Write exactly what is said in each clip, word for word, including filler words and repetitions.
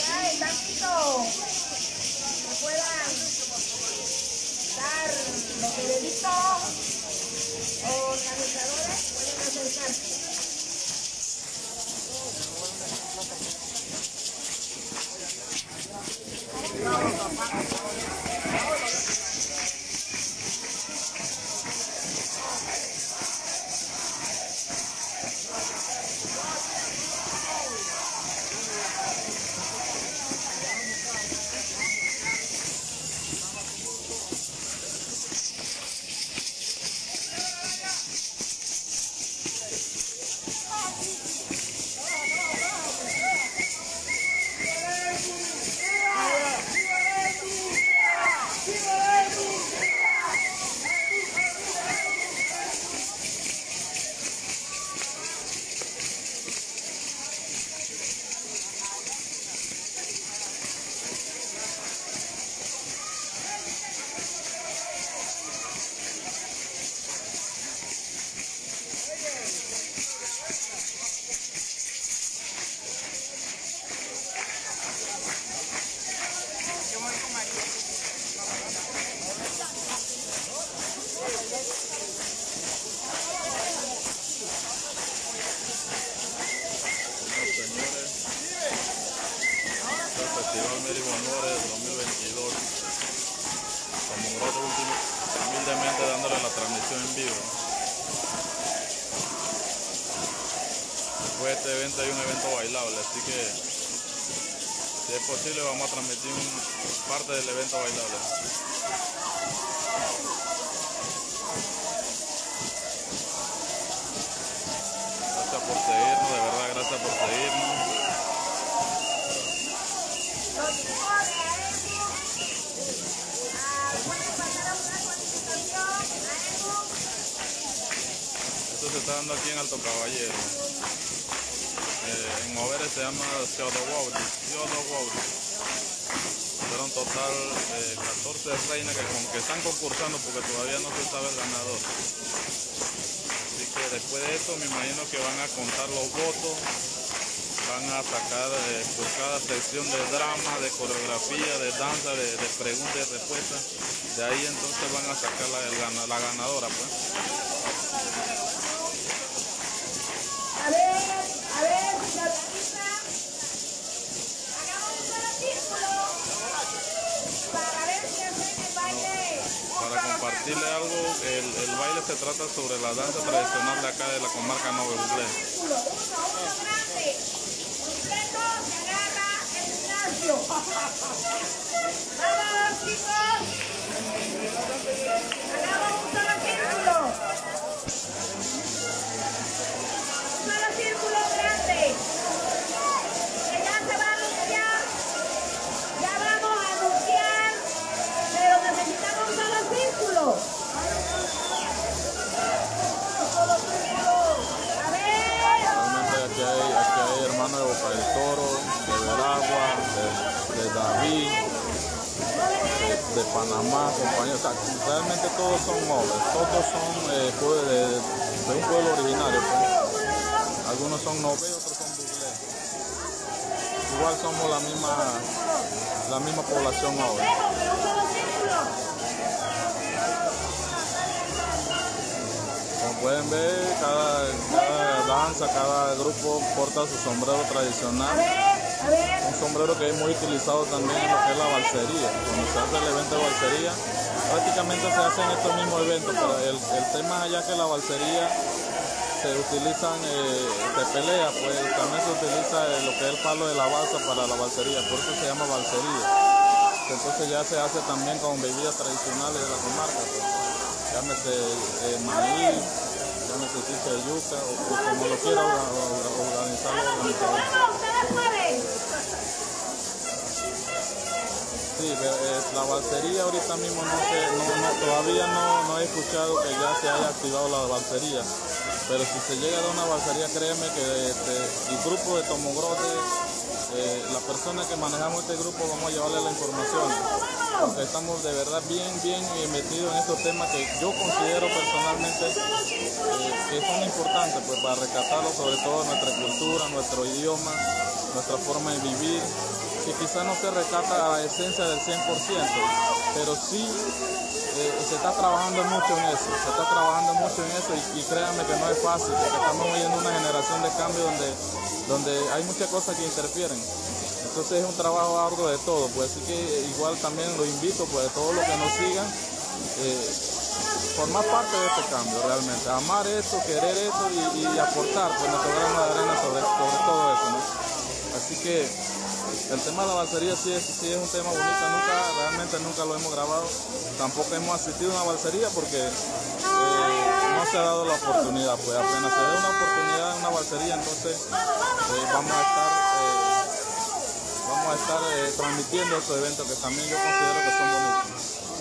ya están listos. Que puedan dar los periodistas o organizadores pueden acercarse. Festival Mérida Honores dos mil veintidós, como nosotros humildemente dándole la transmisión en vivo. Después de este evento hay un evento bailable, así que si es posible vamos a transmitir un, parte del evento bailable. Gracias por seguirnos, de verdad gracias por seguirnos. Esto se está dando aquí en Alto Caballero. Eh, en Overes se llama Teodowauri. Teodowauri. Será un total de catorce reinas que, con, que están concursando porque todavía no se sabe el ganador. Así que después de esto me imagino que van a contar los votos. Van a sacar eh, por cada sección de drama, de coreografía, de danza, de, de preguntas y respuestas. De ahí entonces van a sacar la, el, la ganadora, pues. A ver, a ver, si la organiza, hagamos un solo círculo para ver si hacen el baile. Para compartirle algo, el, el baile se trata sobre la danza tradicional de acá de la comarca Nove Buglé. Uno, uno grande. Completo, se agarra el gimnasio. Vamos, chicos. Hagamos un solo círculo. Un solo círculo grande. Que ya se va a anunciar. Ya vamos a anunciar. Pero necesitamos un solo círculo. A ver. Realmente aquí hay, aquí hay hermanos de Boca del Toro, de Veragua, de, de David, de, de Panamá, compañeros. O sea, realmente todos son nobles, todos son eh, de, de un pueblo originario. Pues. Algunos son Nové, otros son Buglé. Igual somos la misma, la misma población noble. Como pueden ver, cada, cada danza, cada grupo porta su sombrero tradicional. Un sombrero que es muy utilizado también en lo que es la balsería. Cuando se hace el evento de balsería, prácticamente se hacen estos mismos eventos, pero el, el tema allá que la balsería se utilizan eh, de pelea, pues también se utiliza eh, lo que es el palo de la balsa para la balsería, por eso se llama balsería. Entonces ya se hace también con bebidas tradicionales de la comarca, pues, llámese eh, maíz, llámese chicha de yuca, o, o como lo quiera organizar los organizadores. Sí, eh, la balsería ahorita mismo no sé, no, no, todavía no, no he escuchado que ya se haya activado la balsería, pero si se llega a dar una balsería, créeme que de, de, el grupo de Tomogrote, eh, la persona que manejamos este grupo, vamos a llevarle la información, porque estamos de verdad bien, bien metidos en estos temas que yo considero personalmente eh, que son importantes, pues, para rescatarlo, sobre todo nuestra cultura, nuestro idioma, nuestra forma de vivir. que quizás no se rescata la esencia del cien por ciento, pero sí eh, se está trabajando mucho en eso, se está trabajando mucho en eso y, y créanme que no es fácil, porque estamos viviendo una generación de cambio donde, donde hay muchas cosas que interfieren. Entonces es un trabajo arduo de todo, pues así que igual también lo invito, pues, a todos los que nos sigan, eh, formar parte de este cambio realmente, amar esto, querer esto y, y aportar pues nuestro grano de arena sobre, sobre todo eso, ¿no? Así que el tema de la balsería sí es, sí es un tema bonito, nunca, realmente nunca lo hemos grabado, tampoco hemos asistido a una balsería porque eh, no se ha dado la oportunidad, pues apenas se dé una oportunidad en una balsería, entonces eh, vamos a estar, eh, vamos a estar eh, transmitiendo estos eventos que también yo considero que son bonitos.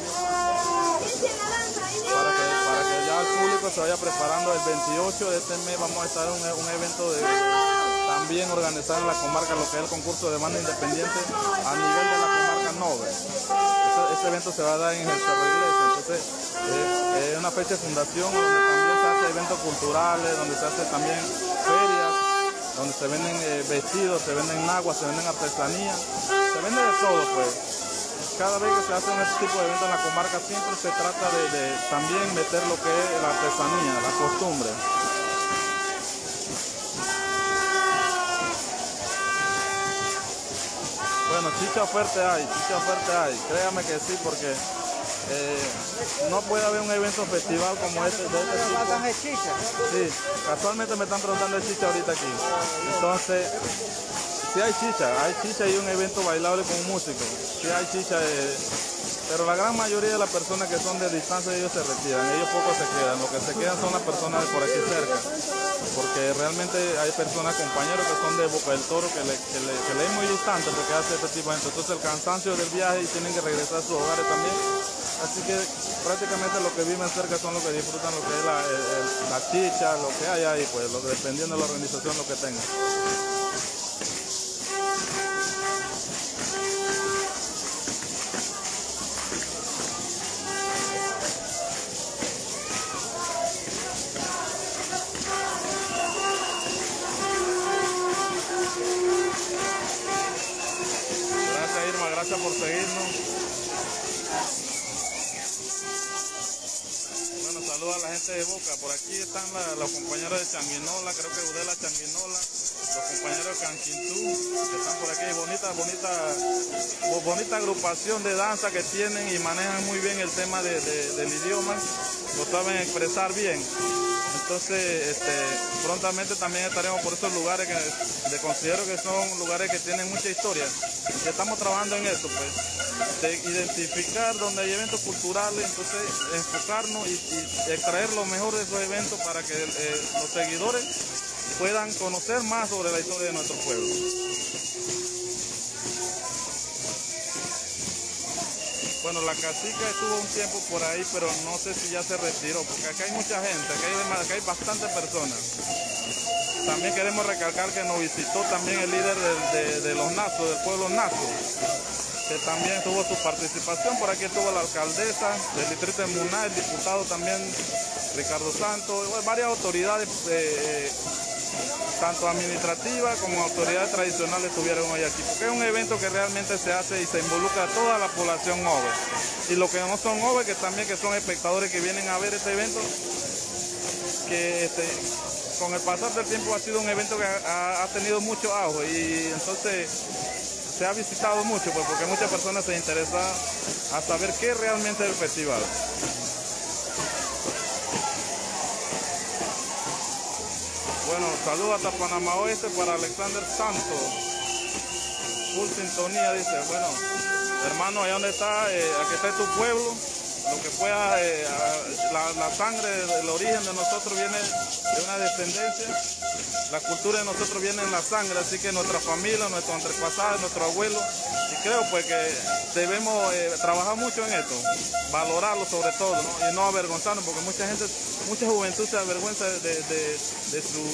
Para que, para que ya el público se vaya preparando, el veintiocho de este mes vamos a estar en un, un evento de, también organizado en la comarca, lo que es el concurso de banda independiente a nivel de la comarca Nove. Este, este evento se va a dar en el Cerro Iglesia, entonces eh, es una fecha de fundación donde también se hace eventos culturales, donde se hace también ferias, donde se venden eh, vestidos, se venden naguas, se venden artesanías, se vende de todo pues. Cada vez que se hace este tipo de eventos en la comarca siempre se trata de, de también meter lo que es la artesanía, la costumbre. Bueno, chicha fuerte hay, chicha fuerte hay, créame que sí, porque eh, no puede haber un evento festival como este de este tipo. Sí, casualmente me están preguntando de chicha ahorita aquí. Entonces, sí hay chicha, hay chicha y un evento bailable con un músico. Sí hay chicha, eh, pero la gran mayoría de las personas que son de distancia ellos se retiran, ellos pocos se quedan. Lo que se quedan son las personas de por aquí cerca, porque realmente hay personas, compañeros que son de Boca del Toro que le, que le, que le es muy distante porque hace este tipo de eventos. Entonces el cansancio del viaje y tienen que regresar a sus hogares también. Así que prácticamente los que viven cerca son los que disfrutan lo que es la, el, la chicha, lo que hay ahí, pues lo, dependiendo de la organización lo que tengan. Gracias por seguirnos. Bueno, saludos a la gente de Boca. Por aquí están la, los compañeros de Changuinola, creo que Udela Changuinola, los compañeros de Canquintú, que están por aquí. Bonita, bonita, bonita agrupación de danza que tienen y manejan muy bien el tema de, de, del idioma, lo saben expresar bien. Entonces, este, prontamente también estaremos por esos lugares que de, considero que son lugares que tienen mucha historia. Y estamos trabajando en eso, pues, de identificar donde hay eventos culturales, entonces enfocarnos y, y extraer lo mejor de esos eventos para que eh, los seguidores puedan conocer más sobre la historia de nuestro pueblo. Bueno, la cacica estuvo un tiempo por ahí, pero no sé si ya se retiró, porque acá hay mucha gente, acá hay, acá hay bastantes personas. También queremos recalcar que nos visitó también el líder de, de, de los Nazos, del pueblo Nazo, que también tuvo su participación. Por aquí estuvo la alcaldesa del distrito de Muná, el diputado también Ricardo Santos, varias autoridades, eh, tanto administrativas como autoridades tradicionales estuvieron hoy aquí, porque es un evento que realmente se hace y se involucra a toda la población Ove. Y los que no son Ove, que también que son espectadores que vienen a ver este evento, que este, con el pasar del tiempo ha sido un evento que ha, ha tenido mucho auge y entonces se ha visitado mucho, pues, porque muchas personas se interesan a saber qué realmente es el festival. Bueno, saludos hasta Panamá Oeste para Alexander Santos. Full sintonía, dice. Bueno, hermano, allá donde está, eh, aquí está tu pueblo. Lo que pueda, eh, la, la sangre, el origen de nosotros viene de una descendencia. La cultura de nosotros viene en la sangre, así que nuestra familia, nuestros antepasados, nuestros abuelos. Y creo pues que debemos eh, trabajar mucho en esto, valorarlo sobre todo, ¿no? Y no avergonzarnos, porque mucha gente, mucha juventud se avergüenza de, de, de, su,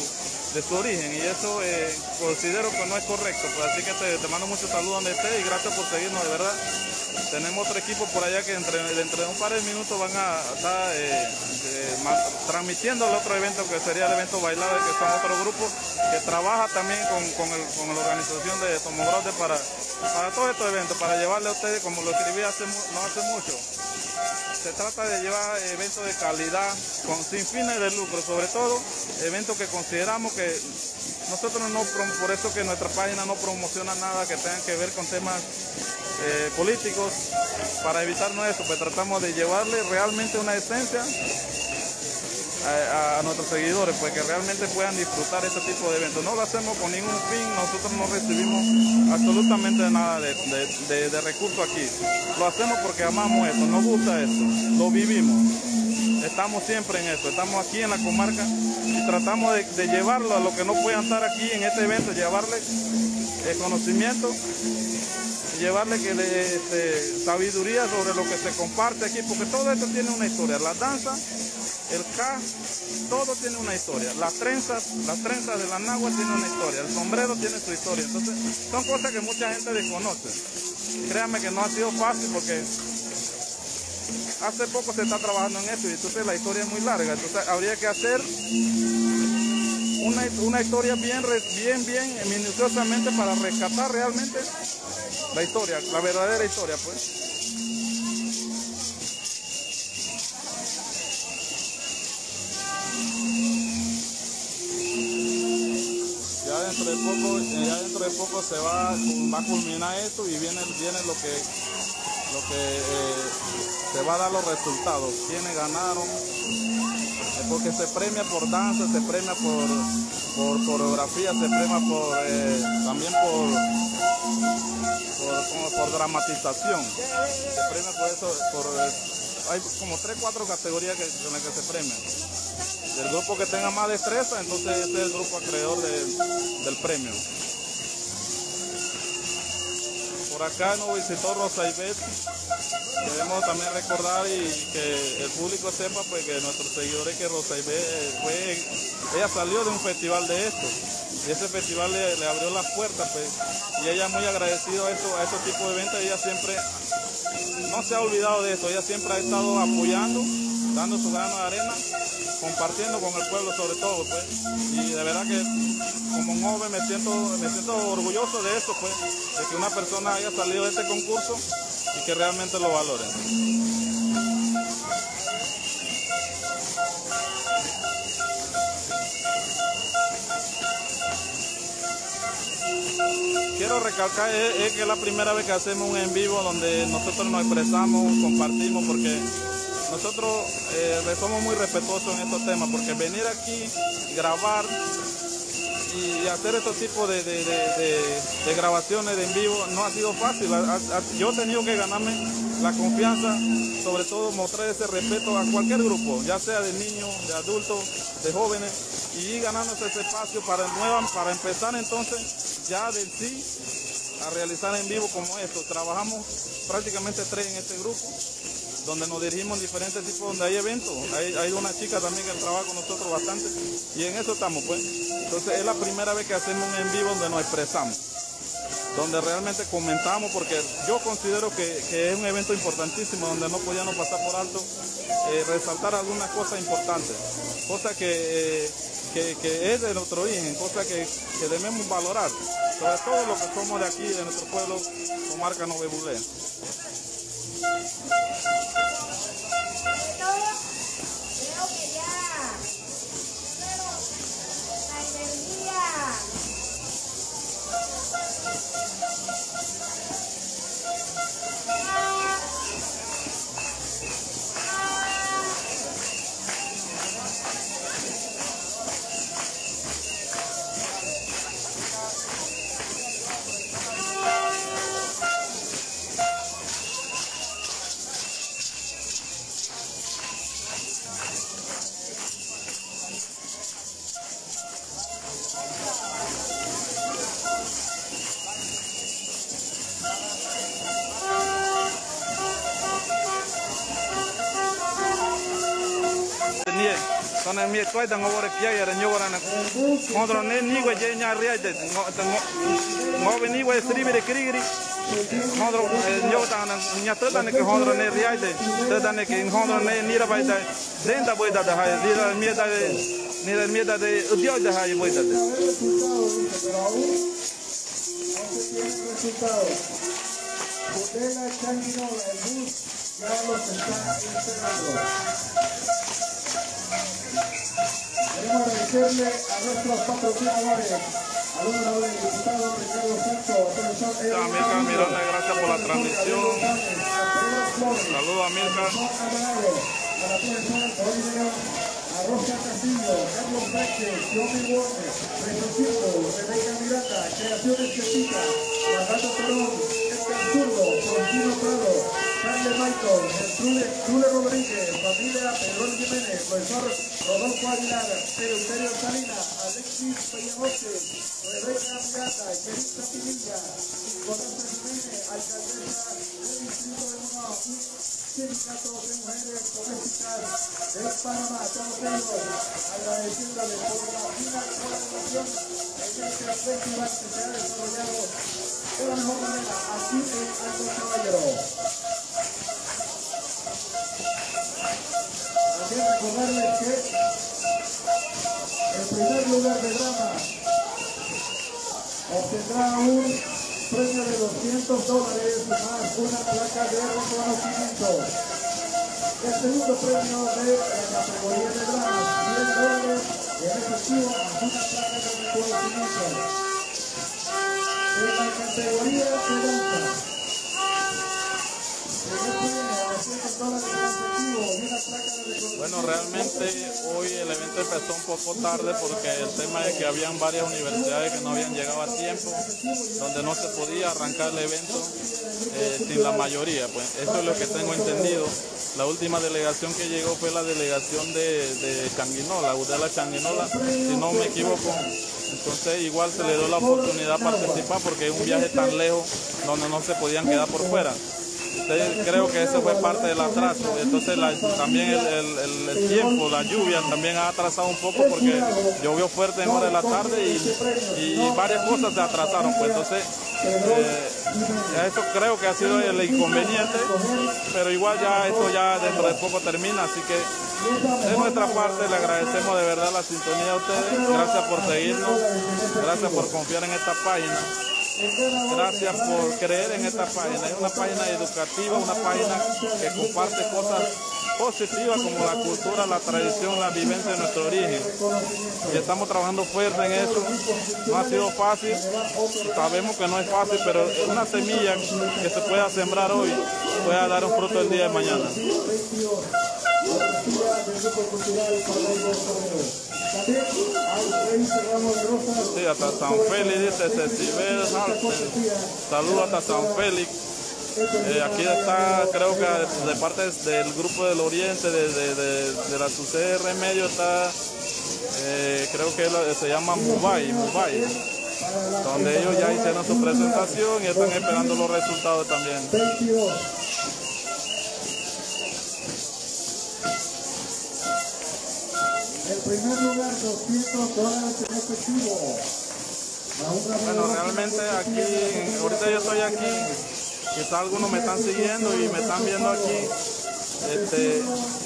de su origen, y eso eh, considero que no es correcto. Pues así que te, te mando muchos saludos donde estés y gracias por seguirnos, de verdad. Tenemos otro equipo por allá que entre, dentro de un par de minutos van a estar eh, eh, transmitiendo el otro evento, que sería el evento Bailado, que son otro grupo que trabaja también con, con, el, con la organización de Tomogrote para, para todos estos eventos, para llevarle a ustedes, como lo escribí hace, no hace mucho. Se trata de llevar eventos de calidad, con, sin fines de lucro, sobre todo eventos que consideramos que nosotros no, por eso que nuestra página no promociona nada que tenga que ver con temas eh, políticos, para evitarnos eso, pues tratamos de llevarle realmente una esencia a, a, a nuestros seguidores, pues que realmente puedan disfrutar este tipo de eventos. No lo hacemos con ningún fin, nosotros no recibimos absolutamente nada de, de, de, de recursos aquí. Lo hacemos porque amamos esto, nos gusta esto, lo vivimos. Estamos siempre en esto, estamos aquí en la comarca y tratamos de, de llevarlo a los que no puedan estar aquí en este evento, llevarle el conocimiento, llevarle que le, este, sabiduría sobre lo que se comparte aquí, porque todo esto tiene una historia. La danza, el K, todo tiene una historia. Las trenzas, las trenzas de la nagua tienen una historia, el sombrero tiene su historia. Entonces, son cosas que mucha gente desconoce. Créanme que no ha sido fácil porque hace poco se está trabajando en eso y entonces la historia es muy larga. Entonces, habría que hacer una, una historia bien, bien, bien minuciosamente para rescatar realmente la historia, la verdadera historia, pues. Ya dentro de poco, ya dentro de poco se va, va a culminar esto y viene, viene lo que, lo que eh, se va a dar los resultados. Quienes ganaron, porque se premia por danza, se premia por, por coreografía, se premia por eh, también por Por, como por dramatización, se premia por eso, por, hay como tres, cuatro categorías que, en las que se premia. El grupo que tenga más destreza, entonces este es el grupo acreedor de, del premio. Por acá nos visitó Rosaibet. Queremos también recordar y que el público sepa pues que nuestros seguidores que Rosaibet fue, ella salió de un festival de esto. Y ese festival le, le abrió las puertas, pues, y ella muy agradecida a, esto, a estos tipos de eventos. Ella siempre no se ha olvidado de esto, ella siempre ha estado apoyando, dando su grano de arena, compartiendo con el pueblo sobre todo, pues, y de verdad que como un joven me siento, me siento orgulloso de eso, pues, de que una persona haya salido de este concurso y que realmente lo valoren. Quiero recalcar es, es que es la primera vez que hacemos un en vivo donde nosotros nos expresamos, compartimos, porque nosotros eh, somos muy respetuosos en estos temas, porque venir aquí, grabar y hacer estos tipos de, de, de, de, de grabaciones de en vivo no ha sido fácil. Yo he tenido que ganarme la confianza, sobre todo mostrar ese respeto a cualquier grupo, ya sea de niños, de adultos, de jóvenes, y ir ganándose ese espacio para, nueva, para empezar entonces ya del sí a realizar en vivo como esto. Trabajamos prácticamente tres en este grupo, donde nos dirigimos en diferentes tipos, donde hay eventos. Hay, hay una chica también que trabaja con nosotros bastante, y en eso estamos, pues. Entonces es la primera vez que hacemos un en vivo donde nos expresamos, donde realmente comentamos, porque yo considero que, que es un evento importantísimo, donde no podíamos pasar por alto, eh, resaltar algunas cosas importantes, cosas que, eh, que, que es de nuestro origen, cosas que, que debemos valorar, sobre todo lo que somos de aquí, de nuestro pueblo, comarca Novebulé. Tone mi toy dang over kia ya nyo ora na kontro ne ni we je nya ria de ngo we ni we sri be kri kri kontro nyo ta na nya to ta ne ke kontro ne ria de to ta ne ke kontro ne ni ra bai da den da boy da da ha ni ra mi da ni ra mi da de udio da ha boy da de Bodega Changuinola, el bus ya los está esperando. Queremos agradecerle a nuestros patrocinadores, al honorable diputado Ricardo Santos, profesor Edwin Amilcar Miranda, gracias por la transmisión. Saludos a Milcar. A la profesora Corina, a Rosa Castillo, Carlos Sánchez, Johnny Warner, Retrocito, Rebeca Miranda, Creaciones Chesita, Guardado Perón, Edgar Zurdo, Florentino Prado, Carle Michael, Gertrude Rodríguez, familia Pedrón Jiménez, profesor Rodolfo Aguilar, Eleuterio Salinas, Alexis Peñamote, Rebeca Miranda, Jerita Pinilla, Nicolás Jiménez, alcaldesa del distrito de Monao, sindicato de mujeres domésticas de Panamá, todos ellos agradeciéndole por la fina colaboración en este festival que se ha desarrollado de la mejor manera aquí en Alto Caballero. También recordarles que el primer lugar de drama obtendrá un premio de doscientos dólares más una placa de reconocimiento. El segundo premio de la categoría de drama, cien dólares en efectivo más una placa de reconocimiento. En la categoría de danza, bueno, realmente hoy el evento empezó un poco tarde porque el tema es que habían varias universidades que no habían llegado a tiempo, donde no se podía arrancar el evento eh, sin la mayoría. Pues eso es lo que tengo entendido. La última delegación que llegó fue la delegación de, de Changuinola, Udela Changuinola, si no me equivoco. Entonces igual se le dio la oportunidad de participar porque es un viaje tan lejos donde no se podían quedar por fuera. Entonces, creo que eso fue parte del atraso. Entonces la, también el, el, el tiempo, la lluvia también ha atrasado un poco porque llovió fuerte en hora de la tarde y, y varias cosas se atrasaron. Pues entonces eh, eso creo que ha sido el inconveniente, pero igual ya esto ya dentro de poco termina, así que de nuestra parte le agradecemos de verdad la sintonía a ustedes. Gracias por seguirnos, gracias por confiar en esta página. Gracias por creer en esta página. Es una página educativa, una página que comparte cosas positivas como la cultura, la tradición, la vivencia de nuestro origen. Y estamos trabajando fuerte en eso. No ha sido fácil, sabemos que no es fácil, pero es una semilla que se pueda sembrar hoy, pueda dar un fruto el día de mañana. Sí, hasta San Félix, dice Cecibel Halsen. Saludos hasta San Félix. Eh, aquí está, creo que de parte del Grupo del Oriente, de, de, de, de la C R Medio está, eh, creo que lo, se llama Mubay, Mubay, donde ellos ya hicieron su presentación y están esperando los resultados también. El primer lugar, doscientos dólares en efectivo. Bueno, realmente aquí, ahorita yo estoy aquí, quizás algunos me están siguiendo y me están viendo aquí. Este,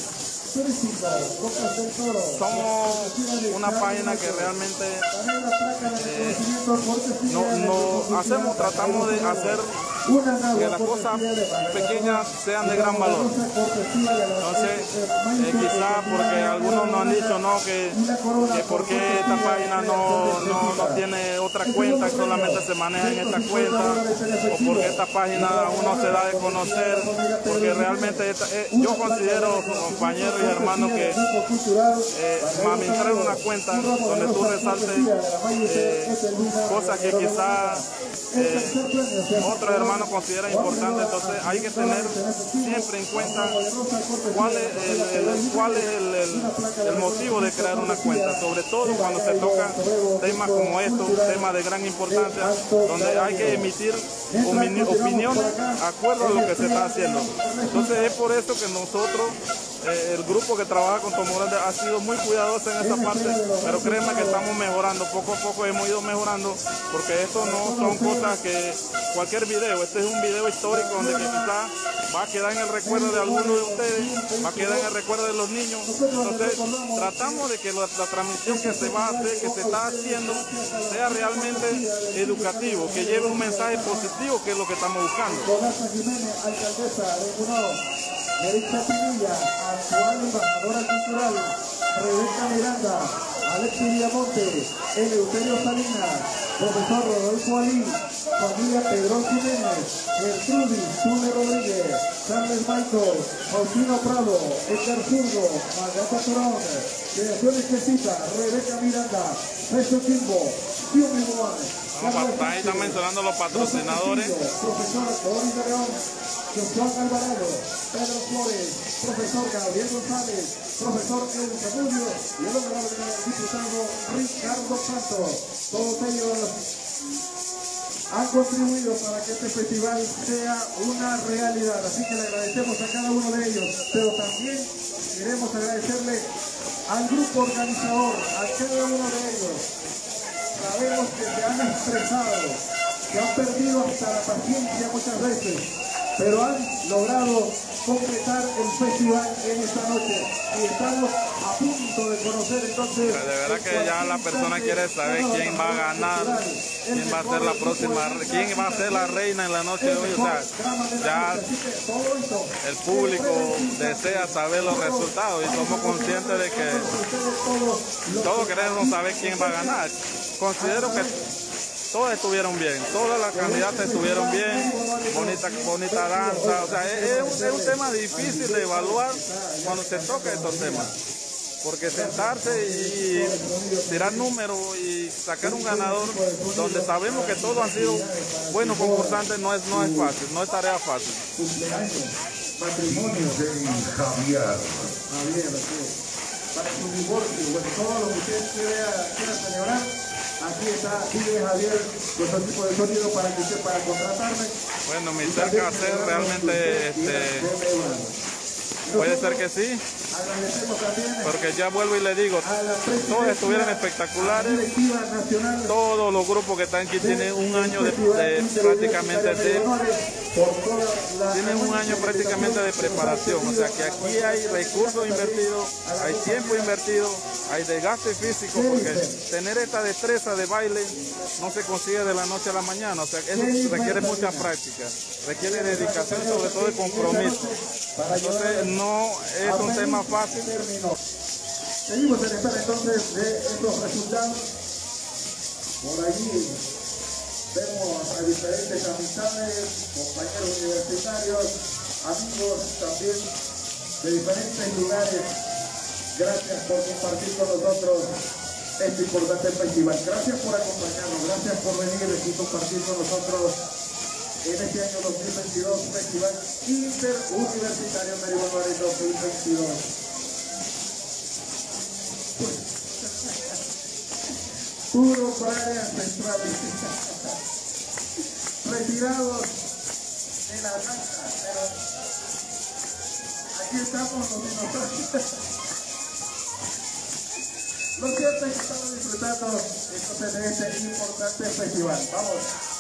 somos una página que realmente eh, no, no hacemos, tratamos de hacer que las cosas pequeñas sean de gran valor. Entonces, eh, quizás porque algunos nos han dicho no que, que porque esta página no, no, no tiene otra cuenta, que solamente se maneja en esta cuenta, o porque esta página aún no se da de conocer, porque realmente esta, eh, yo considero, compañeros y hermanos, que eh, administrar una cuenta donde tú resaltes eh, cosas que quizás eh, otros hermanos consideran importantes. Entonces hay que tener siempre en cuenta cuál es el, el, cuál es el, el, el motivo de crear una cuenta, sobre todo cuando se tocan temas como estos, temas de gran importancia, donde hay que emitir opiniones de acuerdo a lo que se está haciendo. Entonces es por eso que nosotros, eh, el grupo que trabaja con Tomo Grande ha sido muy cuidadoso en esta parte, pero créeme que estamos mejorando, poco a poco hemos ido mejorando, porque esto no son cosas que cualquier video, este es un video histórico donde que quizás va a quedar en el recuerdo de algunos de ustedes, va a quedar en el recuerdo de los niños. Entonces tratamos de que la, la transmisión que se va a hacer, que se está haciendo, sea realmente educativo, que lleve un mensaje positivo, que es lo que estamos buscando. Donata Jiménez, alcaldesa de Cunao. Erika Pinilla, actual embajadora cultural. Rebeca Miranda, Alexis Villamonte, Eleuterio Salinas, profesor Rodolfo Ali, familia Pedro Jiménez, Gertrudis, Tune Rodríguez, Charles Michael, Faustino Prado, Edgar Zurdo, Magata Torón, Creaciones Quesita, Rebeca Miranda, Peso Kimbo, Tío Mibuan. Ahí están mencionando los patrocinadores. Profesor Doris de León, Josué Alvarado, Pedro Flores, profesor Gabriel González, profesor Edwin Zamudio y el honorable diputado Ricardo Santos. Todos ellos han contribuido para que este festival sea una realidad, así que le agradecemos a cada uno de ellos, pero también queremos agradecerle al grupo organizador, a cada uno de ellos. Sabemos que se han estresado, que han perdido hasta la paciencia muchas veces, pero han logrado completar el festival en esta noche y estamos a punto de conocer entonces. De verdad que ya la persona quiere saber quién va a ganar, quién va a ser la próxima, quién va a ser la reina en la noche de hoy. O sea, ya el público desea saber los resultados y somos conscientes de que todos queremos saber quién va a ganar. Considero que todas estuvieron bien, todas las candidatas estuvieron bien, bonita, bonita danza, o sea, es, es, un, es un tema difícil de evaluar cuando se toca estos temas, porque sentarse y tirar números y sacar un ganador donde sabemos que todos han sido buenos concursantes no es, no es fácil, no es tarea fácil. Matrimonio de Javier. Javier, para su divorcio, bueno, todo lo que usted quiera, quiera celebrar. Aquí está, sigue Javier, nuestro tipo de sonido para que usted para contratarme. Bueno, mi cerca hacer realmente este, puede ser que sí, porque ya vuelvo y le digo, todos estuvieron espectaculares, todos los grupos que están aquí tienen un año de, de prácticamente de, tienen un año prácticamente de preparación, o sea que aquí hay recursos invertidos, hay tiempo invertido, hay desgaste físico, porque tener esta destreza de baile no se consigue de la noche a la mañana, o sea, eso requiere mucha práctica, requiere dedicación, sobre todo de compromiso. Entonces no es un tema fácil. Seguimos en espera entonces de estos resultados. Por allí vemos a diferentes amistades, compañeros universitarios, amigos también de diferentes lugares. Gracias por compartir con nosotros este importante festival. Gracias por acompañarnos, gracias por venir y compartir con nosotros en este año dos mil veintidós, Festival Interuniversitario Meribonuare dos mil veintidós. Puro para ancestrales. Retirados de la danza, pero aquí estamos los dinosaurios. Lo cierto es que estamos disfrutando entonces de este importante festival. Vamos.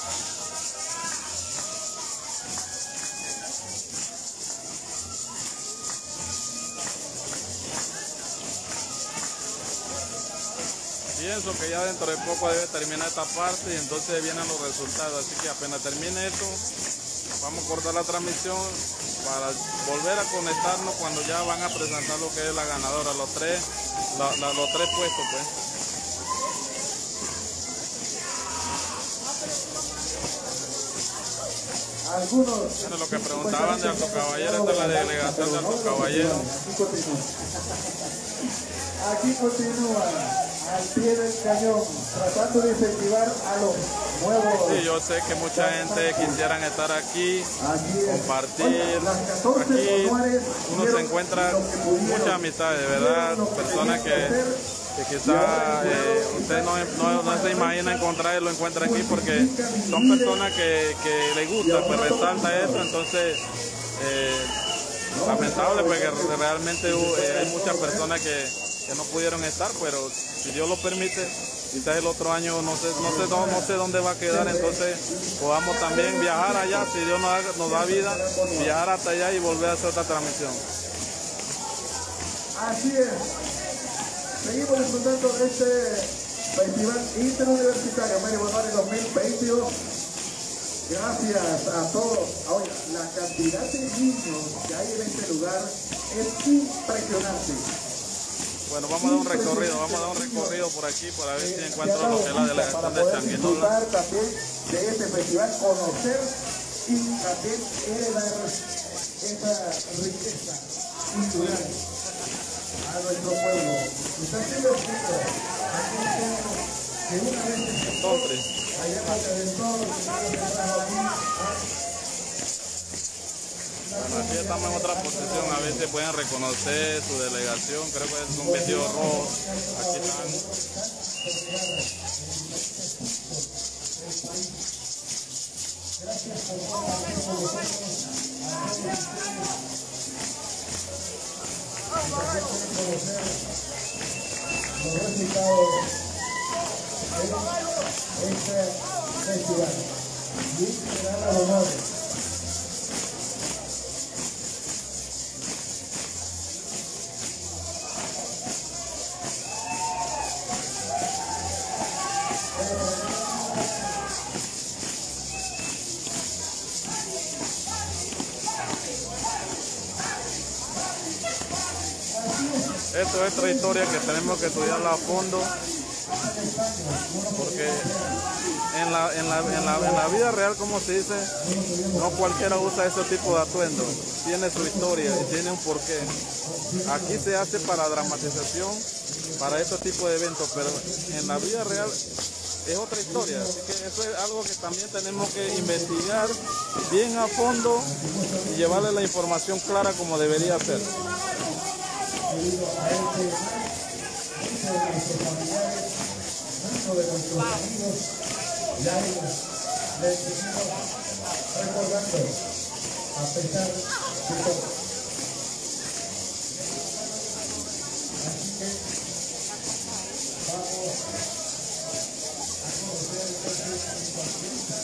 Pienso que ya dentro de poco debe terminar esta parte y entonces vienen los resultados, así que apenas termine esto, vamos a cortar la transmisión para volver a conectarnos cuando ya van a presentar lo que es la ganadora, los tres, la, la, los tres puestos pues. Algunos. Bueno, lo que preguntaban de Alto Caballero, esta es la delegación de Alto Caballero. Aquí continúa al pie del cañón, tratando de incentivar a los nuevos. Sí, yo sé que mucha gente quisieran estar aquí, compartir. Aquí uno se encuentra muchas amistades, de verdad, personas que que quizá eh, usted no, no, no se imagina encontrar y lo encuentra aquí, porque son personas que, que les gusta, pues resalta eso. Entonces eh, lamentable, porque realmente eh, hay muchas personas que, que no pudieron estar, pero si Dios lo permite, quizás el otro año no sé, no sé, no, no sé dónde va a quedar, entonces podamos también viajar allá, si Dios nos da, nos da vida, viajar hasta allá y volver a hacer otra transmisión. Así es. Seguimos disfrutando de este Festival Interuniversitario Mario Bonari dos mil veintidós. Gracias a todos. Oye, la cantidad de niños que hay en este lugar es impresionante. Bueno, vamos a dar un recorrido, vamos a dar un recorrido por aquí para ver si encuentro lo que es la delegación de Changuinola. Para también de este festival, conocer y también heredar esa riqueza cultural a nuestro pueblo. Usted sigue escrito, aquí tenemos que una vez que Entonces, allá para el todo, bueno, aquí estamos en otra posición, a ver si pueden reconocer su delegación, creo que es un vestido rojo, aquí están. los resultados de este festival. Y será la honor. Esto es otra historia que tenemos que estudiarla a fondo, porque en la, en la, en la, en la vida real, como se dice, no cualquiera usa ese tipo de atuendo, tiene su historia y tiene un porqué. Aquí se hace para dramatización, para ese tipo de eventos, pero en la vida real es otra historia, así que eso es algo que también tenemos que investigar bien a fondo y llevarle la información clara como debería ser. Debido a este muchos de nuestros familiares, muchos de nuestros amigos, ya les seguimos recordando a pesar de todo. Así que vamos a conocer entonces mi paciente.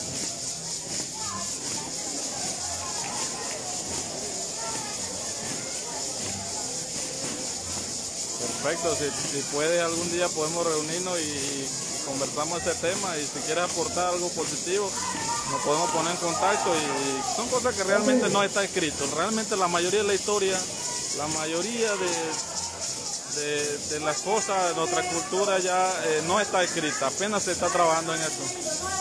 Perfecto, si, si puedes algún día podemos reunirnos y, y conversamos ese tema, y si quieres aportar algo positivo nos podemos poner en contacto, y, y son cosas que realmente no está escrito. Realmente la mayoría de la historia, la mayoría de, de, de las cosas de nuestra cultura ya eh, no está escrita, apenas se está trabajando en eso.